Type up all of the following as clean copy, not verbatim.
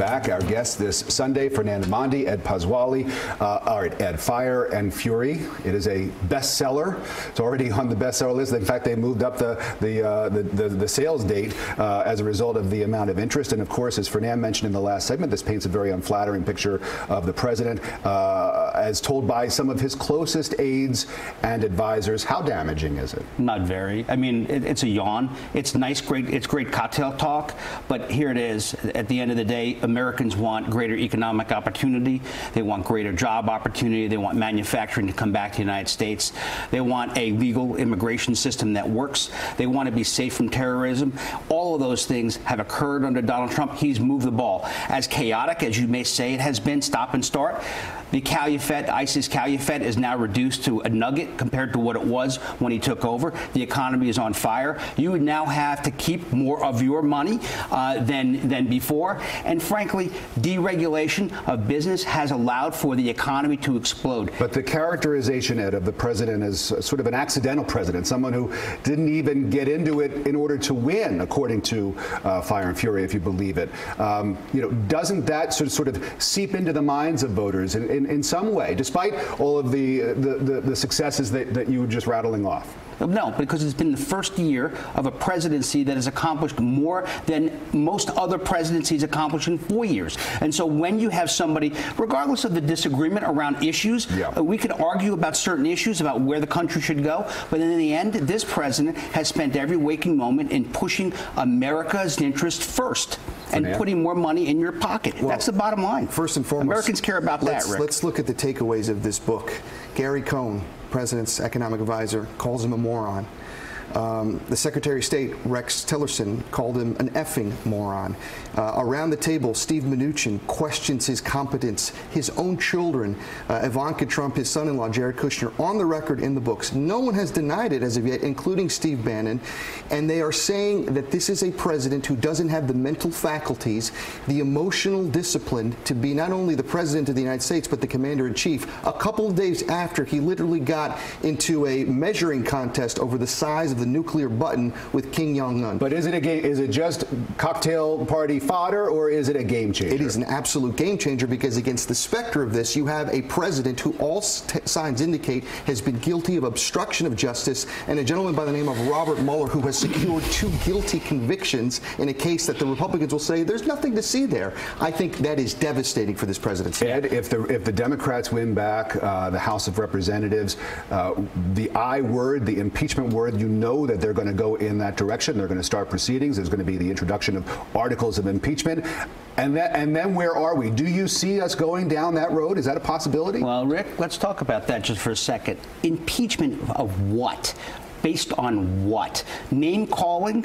back. Our guests this Sunday, Fernand Mondi, Ed Pasquale, Ed Fire and Fury. It is a bestseller. It's already on the bestseller list. In fact, they moved up the sales date as a result of the amount of interest. And of course, as Fernand mentioned in the last segment, this paints a very unflattering picture of the president, as told by some of his closest aides and advisors. How damaging is it? Not very. I mean, it's a yawn. It's nice, it's great cocktail talk, but here it is. At the end of the day, Americans want greater economic opportunity. They want greater job opportunity. They want manufacturing to come back to the United States. They want a legal immigration system that works. They want to be safe from terrorism. All of those things have occurred under Donald Trump. He's moved the ball. As chaotic as you may say it has been, stop and start, the Calumet, ISIS Calumet, is now reduced to a nugget compared to what it was when he took over. The economy is on fire. You would now have to keep more of your money than before. And frankly, deregulation of business has allowed for the economy to explode. But the characterization, Ed, of the president as sort of an accidental president, someone who didn't even get into it in order to win, according to Fire and Fury, if you believe it. Doesn't that sort of seep into the minds of voters in some way, despite all of the successes that you were just rattling off? No, because it's been the first year of a presidency that has accomplished more than most other presidencies accomplished in 4 years. And so when you have somebody, regardless of the disagreement around issues, we could argue about certain issues, about where the country should go, but in the end, this president has spent every waking moment in pushing America's interest first and putting more money in your pocket. Well, that's the bottom line. First and foremost, Americans care about that, Rick. Let's look at the takeaways of this book. Gary Cohn, president's economic advisor, calls him a moron. The Secretary of State, Rex Tillerson, called him an effing moron. Around the table, Steve Mnuchin questions his competence. His own children, Ivanka Trump, his son-in-law, Jared Kushner, on the record in the books. No one has denied it as of yet, including Steve Bannon. And they are saying that this is a president who doesn't have the mental faculties, the emotional discipline to be not only the president of the United States, but the commander-in-chief. A couple of days after, he literally got into a measuring contest over the size of the nuclear button with Kim Jong-un. But is it a game? Is it just cocktail party fodder, or is it a game changer? It is an absolute game changer, because against the specter of this, you have a president who all signs indicate has been guilty of obstruction of justice, and a gentleman by the name of Robert Mueller, who has secured 2 guilty convictions in a case that the Republicans will say there's nothing to see there. I think that is devastating for this presidency. Ed, if the Democrats win back the House of Representatives, the I word, the impeachment word, you know that they're going to go in that direction. They're going to start proceedings. There's going to be the introduction of articles of impeachment. And then where are we? Do you see us going down that road? Is that a possibility? Well, Rick, let's talk about that just for a second. Impeachment of what? Based on what? Name calling,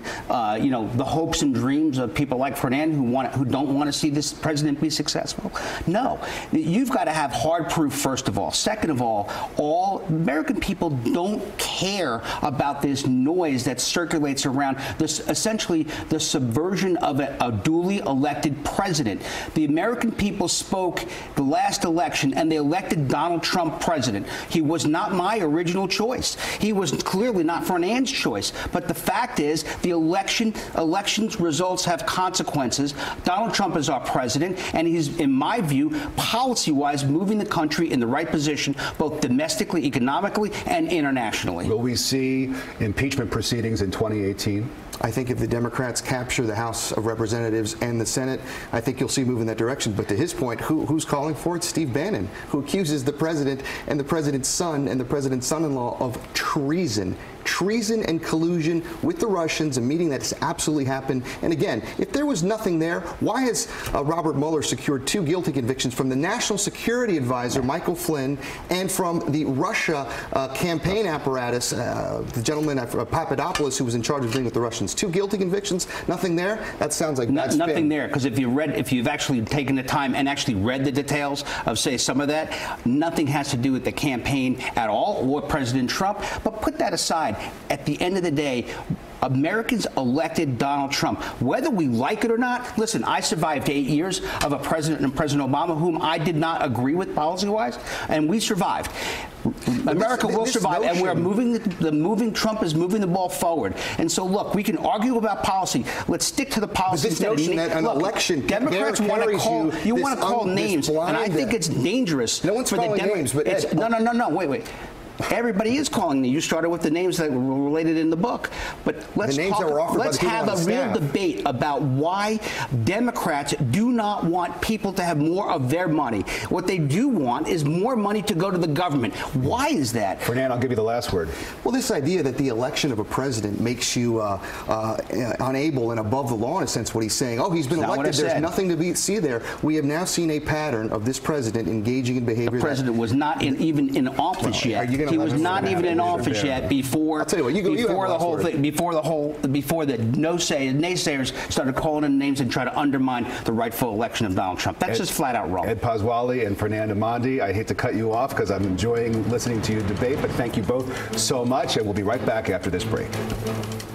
the hopes and dreams of people like Fernand who don't want to see this president be successful? No. You've got to have hard proof, first of all. Second of all American people don't care about this noise that circulates around this, essentially the subversion of a duly elected president. The American people spoke the last election, and they elected Donald Trump president. He was not my original choice. He was clearly not Fernand's choice. But the fact is, the elections results have consequences. Donald Trump is our president, and he's, in my view, policy-wise, moving the country in the right position, both domestically, economically, and internationally. Will we see impeachment proceedings in 2018? I think if the Democrats capture the House of Representatives and the Senate, I think you'll see move in that direction. But to his point, who's calling for it? Steve Bannon, who accuses the president and the president's son and the president's son-in-law of treason. Treason and collusion with the Russians, a meeting that has absolutely happened. And again, if there was nothing there, why has Robert Mueller secured 2 guilty convictions from the National Security Advisor, Michael Flynn, and from the Russia campaign apparatus, the gentleman, Papadopoulos, who was in charge of dealing with the Russians? 2 guilty convictions, nothing there? That sounds like nothing there, because if you've actually taken the time and actually read the details of, say, some of that, nothing has to do with the campaign at all or President Trump. But put that aside. aside, at the end of the day, Americans elected Donald Trump. Whether we like it or not, listen, I survived 8 years of a president and President Obama whom I did not agree with policy-wise, and we survived. America will survive, and we're moving. Trump is moving the ball forward. And so, look, we can argue about policy. Let's stick to the policy. This notion that an election, Democrats want to call names, and I think it's dangerous. No one's calling names, but Ed, no, wait. Everybody is calling them. You started with the names that were related in the book. But let's have a real debate about why Democrats do not want people to have more of their money. What they do want is more money to go to the government. Why is that? Fernand, I'll give you the last word. Well, this idea that the election of a president makes you unable and above the law, in a sense, what he's saying. Oh, he's been elected. There's nothing to see there. We have now seen a pattern of this president engaging in behavior. The president was not even in office yet. He was not even in office yet before the naysayers started calling in names and trying to undermine the rightful election of Donald Trump. That's just flat out wrong. Ed Pasquale and Fernand Amandi, I hate to cut you off because I'm enjoying listening to you debate, but thank you both so much, and we'll be right back after this break.